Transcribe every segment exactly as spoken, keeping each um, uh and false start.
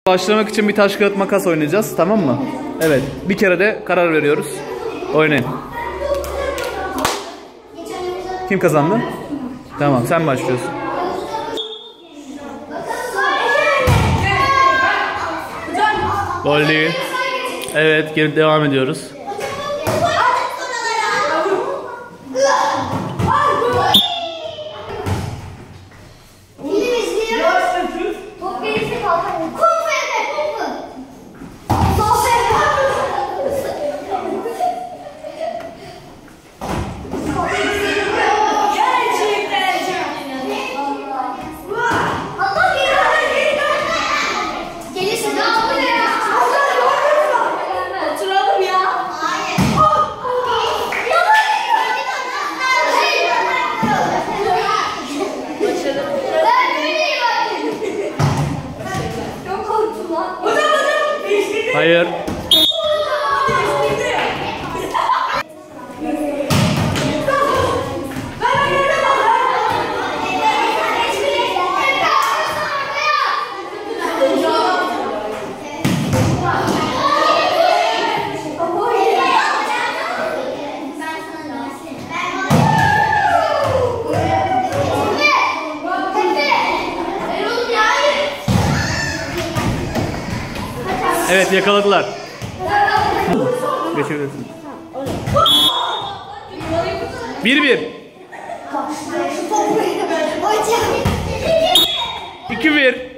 Başlamak için bir taş kağıt makas oynayacağız, tamam mı? Evet, bir kere de karar veriyoruz. Oynayın. Kim kazandı? Tamam, sen başlıyorsun. Gol değil. Evet, geri devam ediyoruz. Hayır. Evet, yakaladılar. Geçebilirsin. Bir bir. İki bir.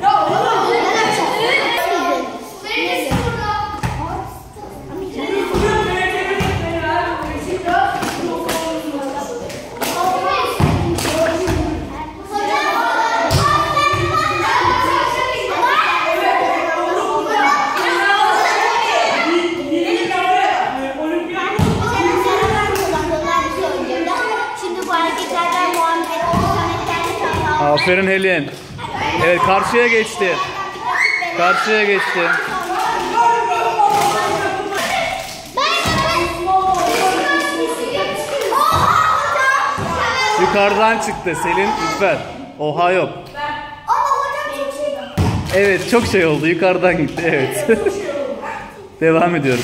Aferin Helin. Evet, karşıya geçti. Karşıya geçti. Yukarıdan çıktı Selin, lütfen. Oha yok. Evet, çok şey oldu. Yukarıdan gitti. Evet. Devam ediyoruz.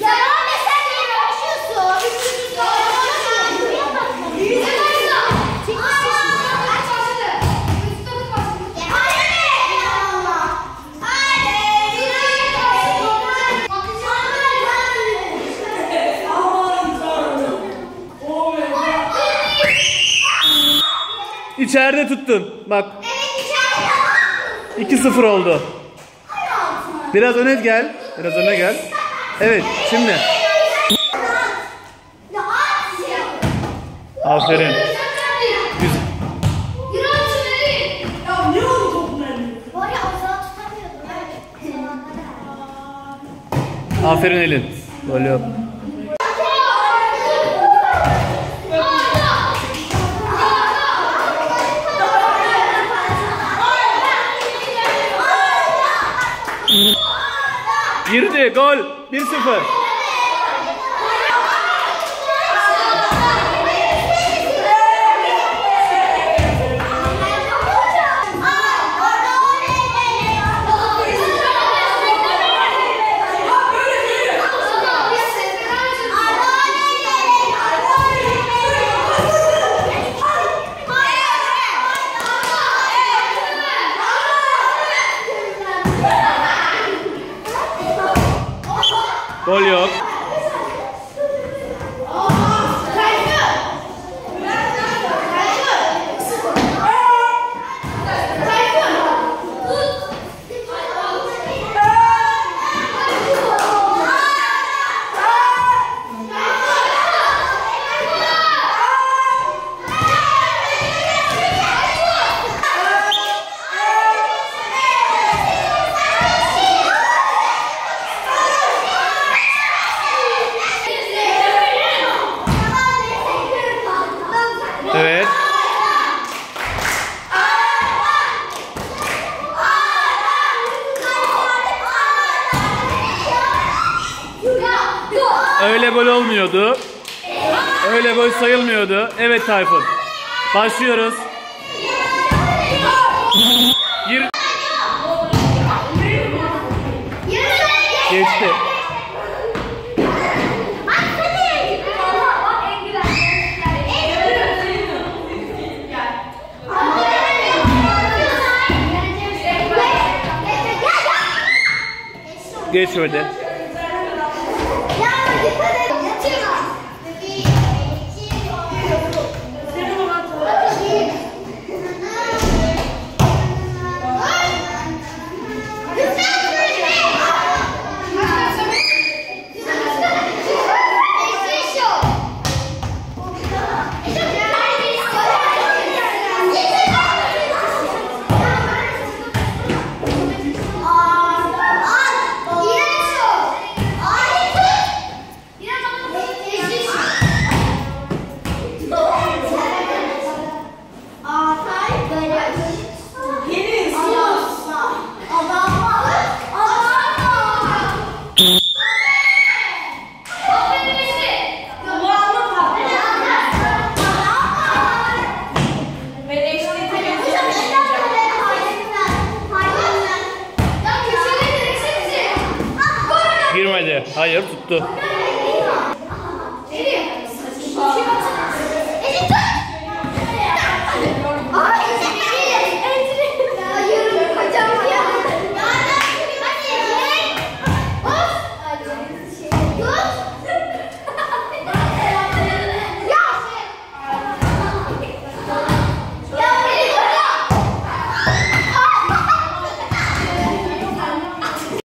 İçeride tuttun. Bak. iki sıfır oldu. Biraz öne gel. Biraz öne gel. Evet, şimdi. Aferin. Güzel. Aferin Elin. Gol yok. Girdi, gol. bir sıfır. Gol yok. Evet. Öyle gol olmuyordu. Öyle gol sayılmıyordu. Evet Tayfun. Başlıyoruz. Gir. Geçti. Geçmedi. Girmedi. Hayır, tuttu.